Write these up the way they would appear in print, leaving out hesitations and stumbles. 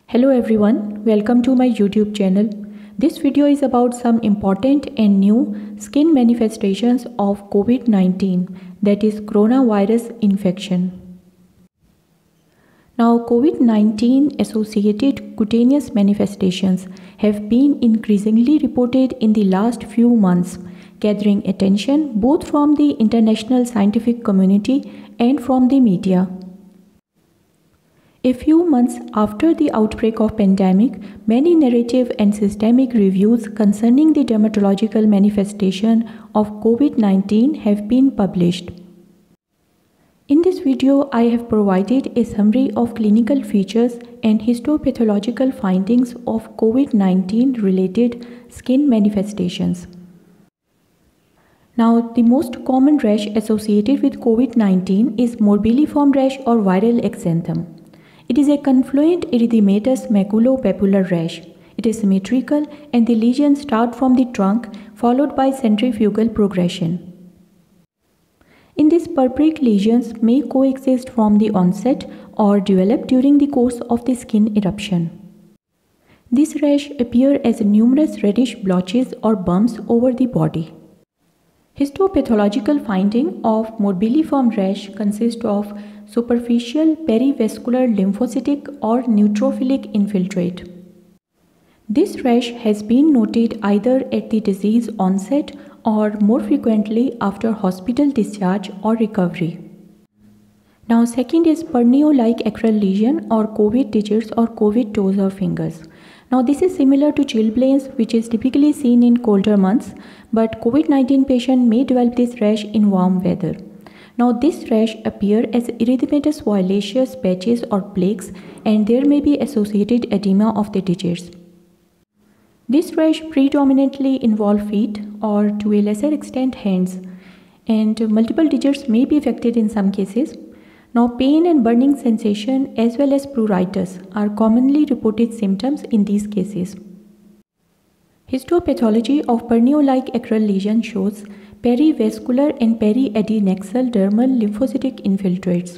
Hello everyone, welcome to my YouTube channel. This video is about some important and new skin manifestations of COVID-19, that is coronavirus infection. Now, COVID-19 associated cutaneous manifestations have been increasingly reported in the last few months, gathering attention both from the international scientific community and from the media. A few months after the outbreak of pandemic, many narrative and systemic reviews concerning the dermatological manifestation of COVID-19 have been published. In this video, I have provided a summary of clinical features and histopathological findings of COVID-19 related skin manifestations. Now, the most common rash associated with COVID-19 is morbilliform rash or viral exanthem. It is a confluent erythematous maculopapular rash. It is symmetrical and the lesions start from the trunk followed by centrifugal progression. In these purpuric lesions may coexist from the onset or develop during the course of the skin eruption. This rash appear as numerous reddish blotches or bumps over the body. Histopathological finding of morbilliform rash consist of superficial perivascular lymphocytic or neutrophilic infiltrate. This rash has been noted either at the disease onset or more frequently after hospital discharge or recovery. Now, second is Pernio-like acral lesion or COVID digits or COVID toes or fingers. Now, this is similar to chilblains, which is typically seen in colder months, but COVID-19 patient may develop this rash in warm weather. Now, this rash appear as erythematous violaceous patches or plaques, and there may be associated edema of the digits. This rash predominantly involve feet or to a lesser extent hands, and multiple digits may be affected in some cases. Now, pain and burning sensation as well as pruritus are commonly reported symptoms in these cases. Histopathology of Pernio-like acral lesion shows perivascular and periadnexal dermal lymphocytic infiltrates.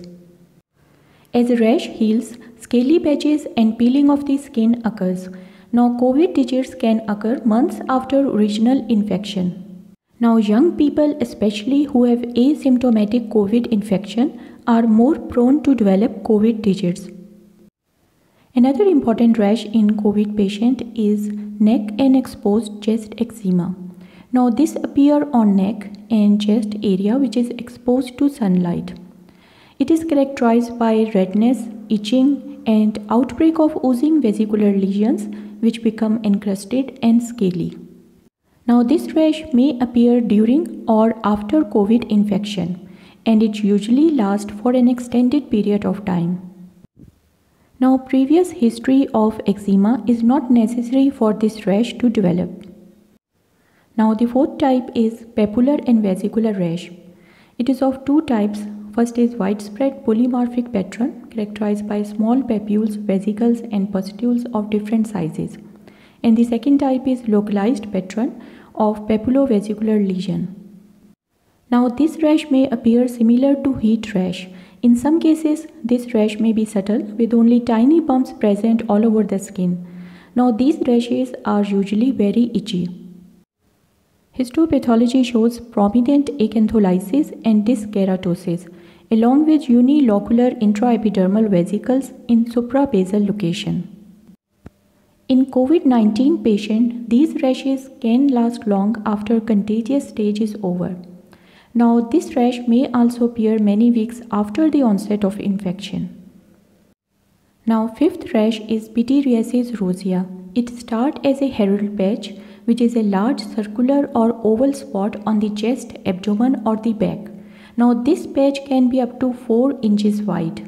As the rash heals, scaly patches and peeling of the skin occurs. Now, COVID digits can occur months after original infection. Now, young people, especially who have asymptomatic COVID infection, are more prone to develop COVID digits. Another important rash in COVID patient is neck and exposed chest eczema. Now, this appear on neck and chest area which is exposed to sunlight. It is characterized by redness, itching, and outbreak of oozing vesicular lesions which become encrusted and scaly. Now, this rash may appear during or after COVID infection, and it usually lasts for an extended period of time. Now, previous history of eczema is not necessary for this rash to develop. Now, the fourth type is papular and vesicular rash. It is of two types. First is widespread polymorphic pattern characterized by small papules, vesicles, and pustules of different sizes. And the second type is localized pattern of papulovesicular lesion. Now, this rash may appear similar to heat rash. In some cases, this rash may be subtle with only tiny bumps present all over the skin. Now, these rashes are usually very itchy. Histopathology shows prominent acantholysis and dyskeratosis, along with unilocular intraepidermal vesicles in suprabasal location. In COVID-19 patient, these rashes can last long after contagious stage is over. Now, this rash may also appear many weeks after the onset of infection. Now, fifth rash is pityriasis rosea. It starts as a herald patch, which is a large circular or oval spot on the chest, abdomen, or the back. Now, this patch can be up to 4 inches wide.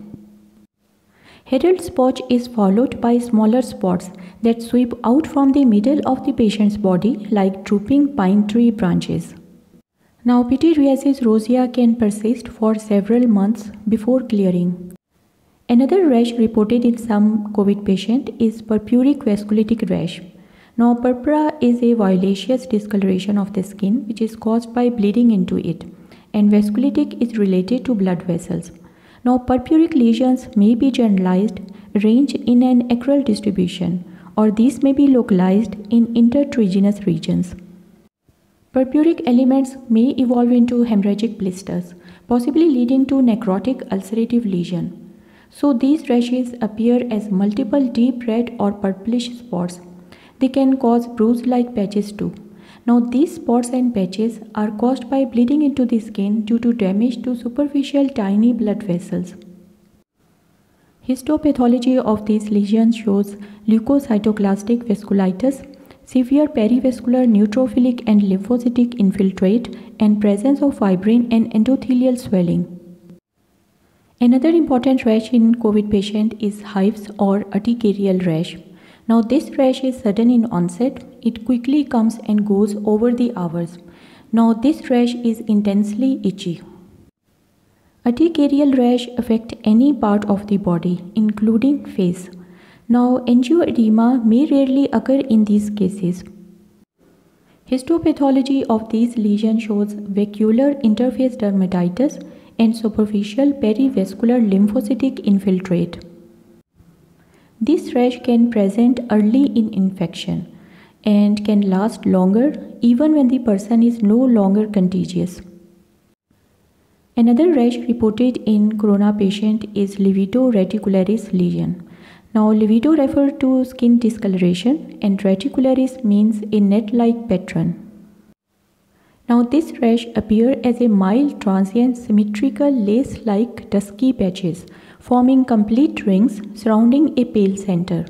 Herald spot is followed by smaller spots that sweep out from the middle of the patient's body like drooping pine tree branches. Now, pityriasis rosea can persist for several months before clearing. Another rash reported in some COVID patient is purpuric vasculitic rash. Now, purpura is a violaceous discoloration of the skin which is caused by bleeding into it, and vasculitic is related to blood vessels. Now, purpuric lesions may be generalized, range in an acral distribution, or these may be localized in intertriginous regions. Purpuric elements may evolve into hemorrhagic blisters, possibly leading to necrotic ulcerative lesion. So these rashes appear as multiple deep red or purplish spots. They can cause bruise-like patches too. Now these spots and patches are caused by bleeding into the skin due to damage to superficial tiny blood vessels. Histopathology of these lesions shows leukocytoclastic vasculitis, severe perivascular neutrophilic and lymphocytic infiltrate, and presence of fibrin and endothelial swelling. Another important rash in COVID patient is hives or urticarial rash. Now this rash is sudden in onset. It quickly comes and goes over the hours. Now this rash is intensely itchy. Urticarial rash affect any part of the body, including face. Now angioedema may rarely occur in these cases. Histopathology of these lesions shows vacuolar interface dermatitis and superficial perivascular lymphocytic infiltrate. This rash can present early in infection and can last longer even when the person is no longer contagious. Another rash reported in corona patient is livedo reticularis lesion. Now livedo refers to skin discoloration and reticularis means a net-like pattern. Now this rash appears as a mild transient symmetrical lace-like dusky patches forming complete rings surrounding a pale center.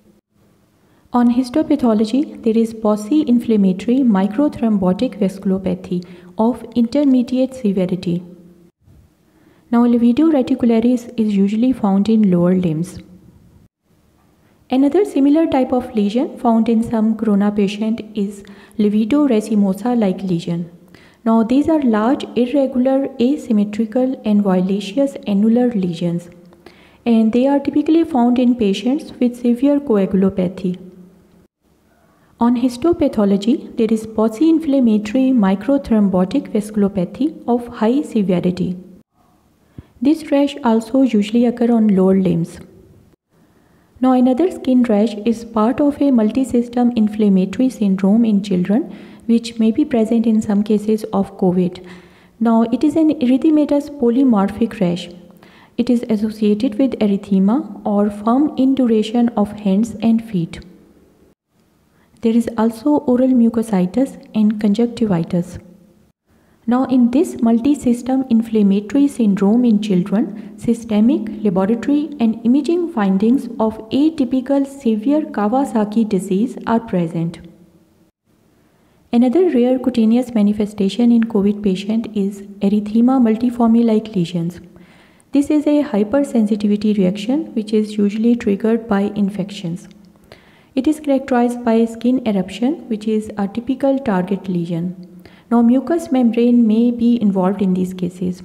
On histopathology, there is pauci-inflammatory microthrombotic vasculopathy of intermediate severity. Now livedo reticularis is usually found in lower limbs. Another similar type of lesion found in some corona patient is livedo racemosa-like lesion. Now these are large, irregular, asymmetrical and violaceous annular lesions, and they are typically found in patients with severe coagulopathy. On histopathology, there is pauci-inflammatory microthrombotic vasculopathy of high severity. This rash also usually occurs on lower limbs. Now another skin rash is part of a multi-system inflammatory syndrome in children which may be present in some cases of COVID. Now it is an erythematous polymorphic rash. It is associated with erythema or firm induration of hands and feet. There is also oral mucositis and conjunctivitis. Now in this multi-system inflammatory syndrome in children, systemic, laboratory and imaging findings of atypical severe Kawasaki disease are present. Another rare cutaneous manifestation in COVID patient is erythema multiforme-like lesions. This is a hypersensitivity reaction which is usually triggered by infections. It is characterized by skin eruption, which is a typical target lesion. Now mucous membrane may be involved in these cases.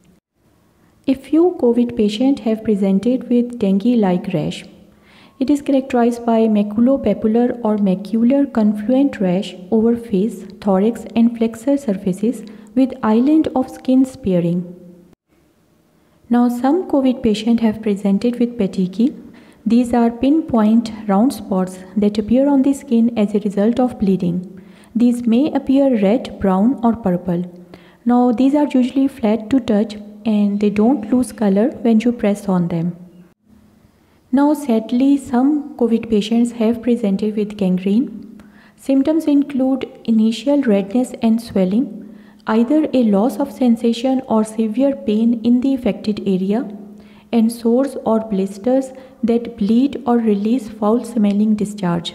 A few COVID patients have presented with dengue-like rash. It is characterized by maculopapular or macular confluent rash over face, thorax and flexor surfaces with island of skin sparing. Now some COVID patients have presented with petechiae. These are pinpoint round spots that appear on the skin as a result of bleeding. These may appear red, brown or purple. Now these are usually flat to touch and they don't lose color when you press on them. Now sadly, some COVID patients have presented with gangrene. Symptoms include initial redness and swelling, either a loss of sensation or severe pain in the affected area, and sores or blisters that bleed or release foul-smelling discharge.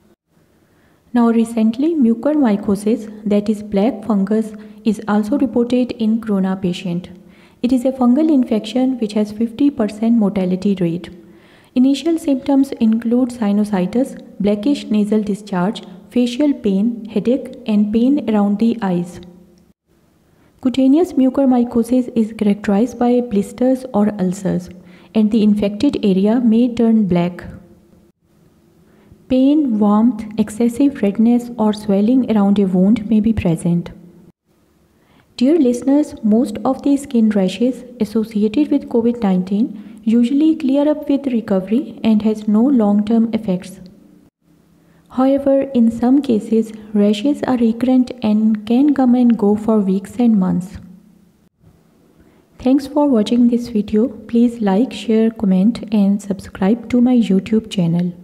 Now recently, mucormycosis, that is black fungus, is also reported in corona patient. It is a fungal infection which has 50% mortality rate. Initial symptoms include sinusitis, blackish nasal discharge, facial pain, headache, and pain around the eyes. Cutaneous mucormycosis is characterized by blisters or ulcers, and the infected area may turn black. Pain, warmth, excessive redness or swelling around a wound may be present. Dear listeners, most of the skin rashes associated with COVID-19 usually clear up with recovery and has no long-term effects. However, in some cases, rashes are recurrent and can come and go for weeks and months. Thanks for watching this video. Please like, share, comment and subscribe to my YouTube channel.